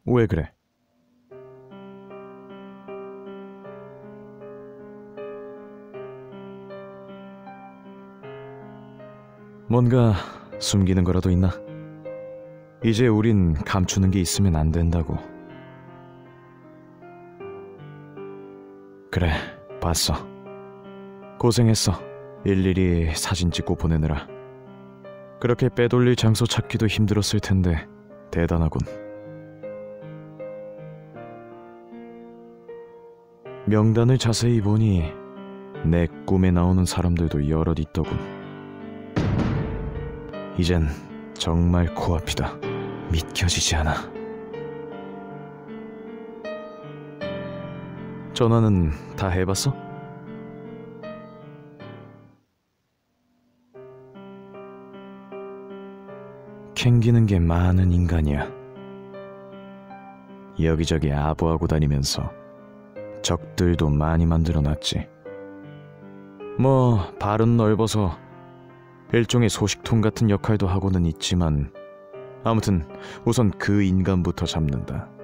왜 그래? 뭔가 숨기는 거라도 있나? 이제 우린 감추는 게 있으면 안 된다고. 그래, 봤어. 고생했어. 일일이 사진 찍고 보내느라. 그렇게 빼돌릴 장소 찾기도 힘들었을 텐데 대단하군. 명단을 자세히 보니 내 꿈에 나오는 사람들도 여럿 있더군. 이젠 정말 코앞이다. 믿겨지지 않아. 전화는 다 해봤어? 캥기는 게 많은 인간이야. 여기저기 아부하고 다니면서 적들도 많이 만들어놨지. 뭐 발은 넓어서 일종의 소식통 같은 역할도 하고는 있지만 아무튼 우선 그 인간부터 잡는다.